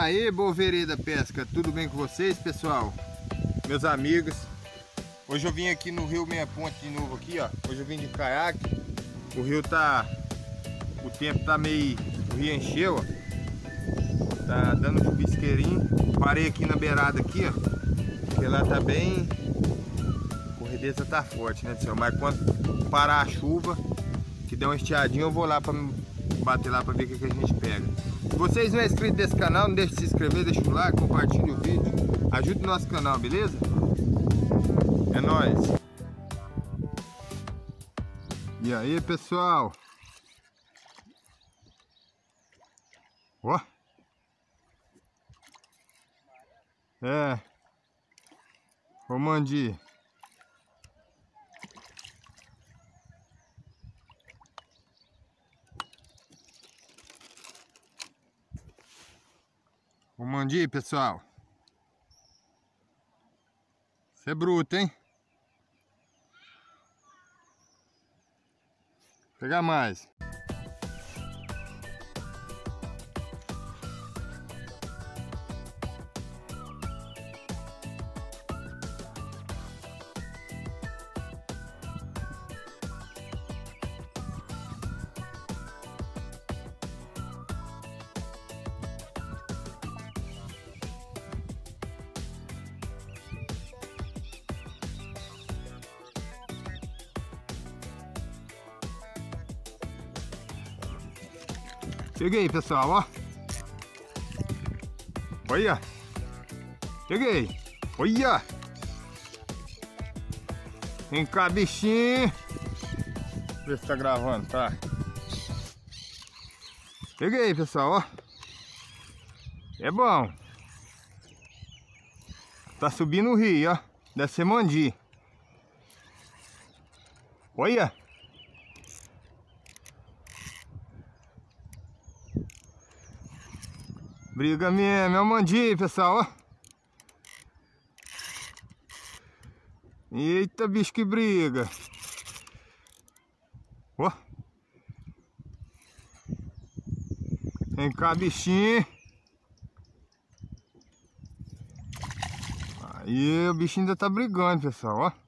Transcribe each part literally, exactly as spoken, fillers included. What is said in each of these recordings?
aí, Boa Vereda Pesca, tudo bem com vocês, pessoal? Meus amigos, hoje eu vim aqui no Rio Meia Ponte de novo aqui, ó. Hoje eu vim de caiaque. O rio tá... O tempo tá meio... O rio encheu, ó. Tá dando chuvisqueirinho. Parei aqui na beirada aqui, ó. Porque lá tá bem... A correnteza tá forte, né, pessoal? Mas quando parar a chuva, que der uma estiadinha, eu vou lá pra bater lá pra ver o que, que a gente pega. Se vocês não é inscrito nesse canal, não deixe de se inscrever, deixa o like, compartilhe o vídeo, ajude o nosso canal, beleza? É nóis! E aí, pessoal? Ó! É! Ô, Mandi! O Mandi, pessoal. Você é bruto, hein? Vou pegar mais. Peguei, pessoal, ó. Olha. Peguei. Olha. Vem cá, bichinho. Ver se tá gravando, tá? Peguei, pessoal, ó. É bom. Tá subindo o rio, ó. Deve ser Mandi. Olha. Briga mesmo, é o Mandi, pessoal, ó. Eita, bicho, que briga. Ó. Vem cá, bichinho. Aí, o bichinho ainda tá brigando, pessoal, ó.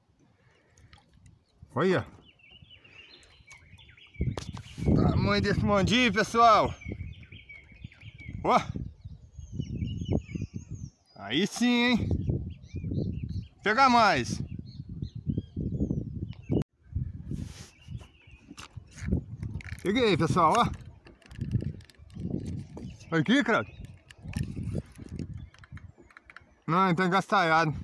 Olha. Tamanho desse Mandi, pessoal. Ó. Aí sim, hein? Vou pegar mais. Peguei, pessoal, ó. Aqui, cara. Não, então engastalhado.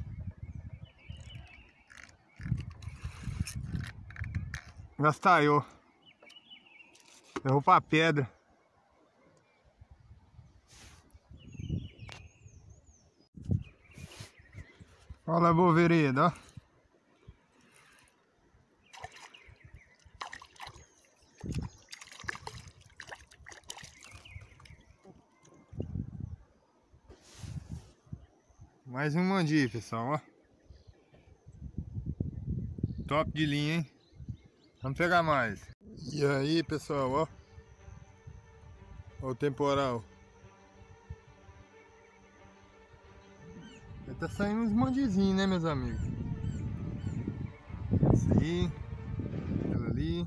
Engastalhou. Errou pra pedra. Olha a Boa Vereda, ó. Mais um Mandi, pessoal, ó. Top de linha, hein? Vamos pegar mais. E aí, pessoal, ó. Olha o temporal. Tá saindo uns mandizinhos, né, meus amigos? Esse aí, aquela ali.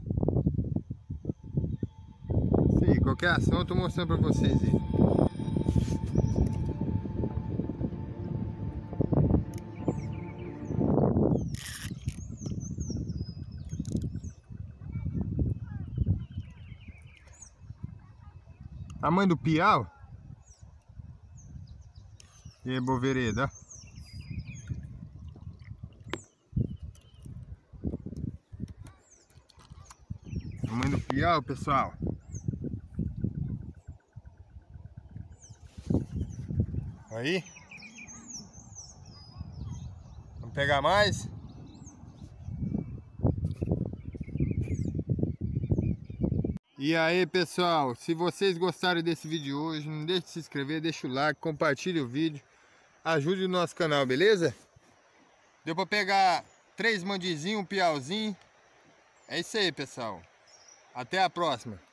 Isso aí, qualquer ação eu tô mostrando pra vocês aí. Tamanho do piau. E aí, Boa Vereda, ó. Tamanho do piau, pessoal. Aí. Vamos pegar mais. E aí, pessoal, se vocês gostaram desse vídeo hoje, não deixe de se inscrever, deixa o like, compartilhe o vídeo, ajude o nosso canal, beleza? Deu pra pegar três mandizinhos, um piauzinho. É isso aí, pessoal. Até a próxima.